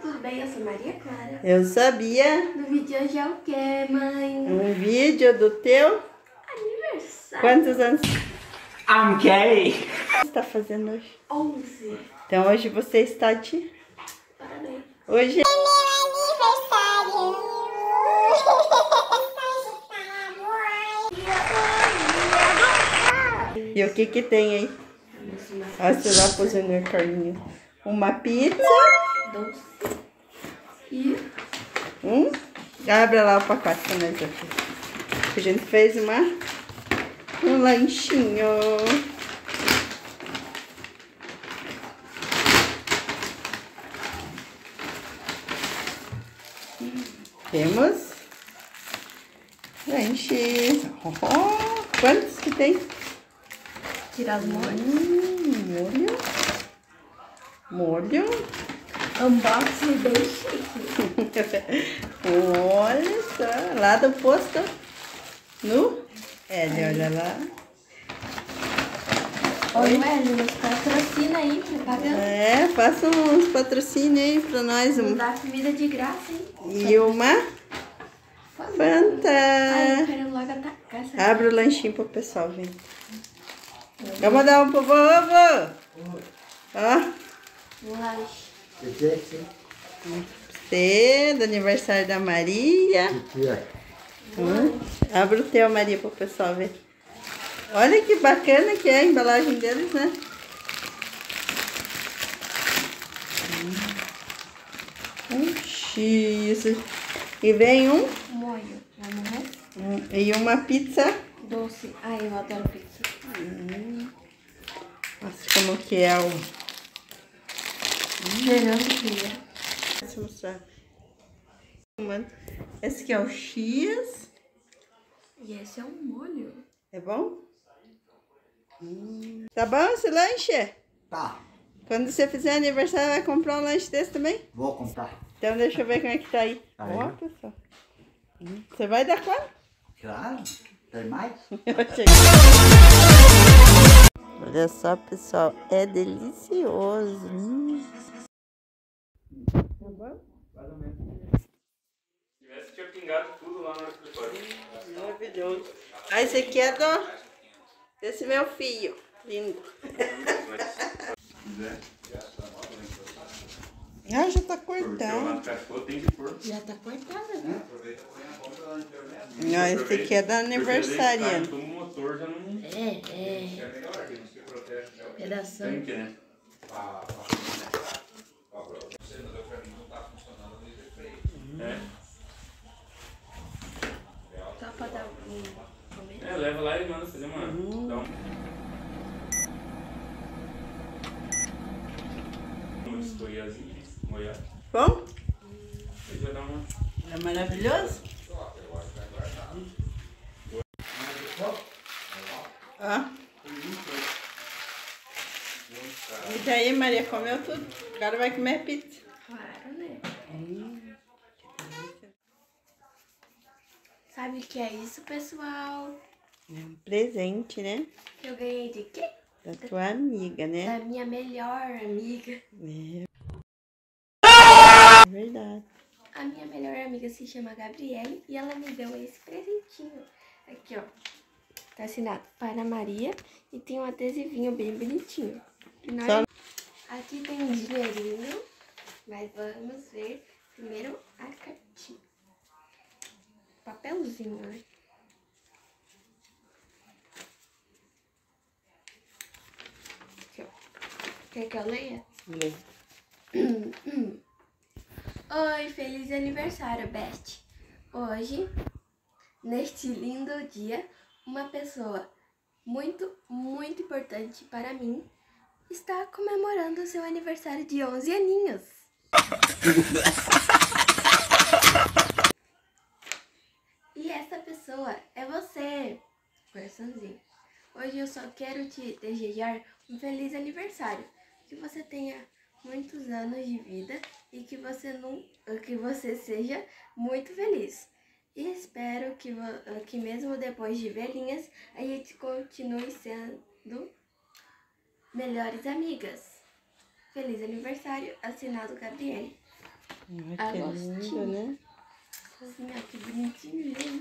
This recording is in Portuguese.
tudo bem? Eu sou Maria Clara. Eu sabia. No vídeo de hoje é o quê, mãe? Um vídeo do teu aniversário. Quantos anos I'm gay. você está fazendo hoje? 11. Então hoje você está de... Parabéns. Hoje é meu aniversário. E o que que tem aí? Olha, sei lá, pôs no carninho. Uma pizza. Doce. E Abre lá o pacote pra nós aqui. A gente fez um lanchinho. Temos lanches. Oh, quantos que tem? tirar os molhos. Molho. Unboxing bem chique. Olha só, lá do posto. No L, olha lá. Oi, Hélio, nos patrocina aí, me pagando. É, faça uns patrocínios aí pra nós. Não dá comida de graça, hein? E uma Fanta. Ai, eu quero logo atacar essa. Abre o lanchinho pro pessoal, vem. Vamos dar um pro vovô. Ó. Um lanche. Você, do aniversário da Maria. Abre o teu, Maria, pro pessoal ver. Olha que bacana que é a embalagem deles, né? X. E vem Molho. Vamos ver. e uma pizza. Doce. Ai, eu adoro pizza. Nossa, como que é o... Cheirando fria. Deixa eu mostrar. Esse aqui é o X. E esse é um molho. É bom? Tá bom esse lanche? Tá, Quando você fizer aniversário, vai comprar um lanche desse também? vou comprar. Então deixa eu ver como é que tá aí. Tá aí. Ó, pessoal. Você vai dar quanto? Claro, tem mais? Olha só, pessoal. É delicioso. Tá bom? Tivesse tinha pingado tudo lá na hora que ele foi. Maravilhoso. Ah, esse aqui é desse meu filho. Lindo. Ah, já tá cortado. Tem que pôr. Já tá cortada, né? Não, esse aqui é da aniversariante. O motor já não Pedação. tem que, né? É. Só pra dar um comer. É, leva lá e manda fazer uma. Uma historiazinha, molhada. Bom? Aí já dá uma. É maravilhoso? Ó. E daí, Maria, comeu tudo? Agora vai comer pizza. Claro, né? Sabe o que é isso, pessoal? É um presente, né? Eu ganhei de quê? Da tua amiga, né? Da minha melhor amiga. É verdade. A minha melhor amiga se chama Gabriele e ela me deu esse presentinho. Aqui, ó. Tá assinado para Maria e tem um adesivinho bem bonitinho. Aqui tem um dinheirinho, mas vamos ver primeiro a cartinha. Papelzinho, né? Aqui, ó. Quer que eu leia? Lê. Oi, feliz aniversário, Beth. Hoje, neste lindo dia, uma pessoa muito, muito importante para mim está comemorando seu aniversário de 11 aninhos. E essa pessoa é você, coraçãozinho. Hoje eu só quero te desejar um feliz aniversário. Que você tenha muitos anos de vida e que você seja muito feliz. E espero que mesmo depois de velhinhas, a gente continue sendo melhores amigas. Feliz aniversário, assinado Gabriele. Ai, que linda, né? Assim, ó, que bonitinho, gente.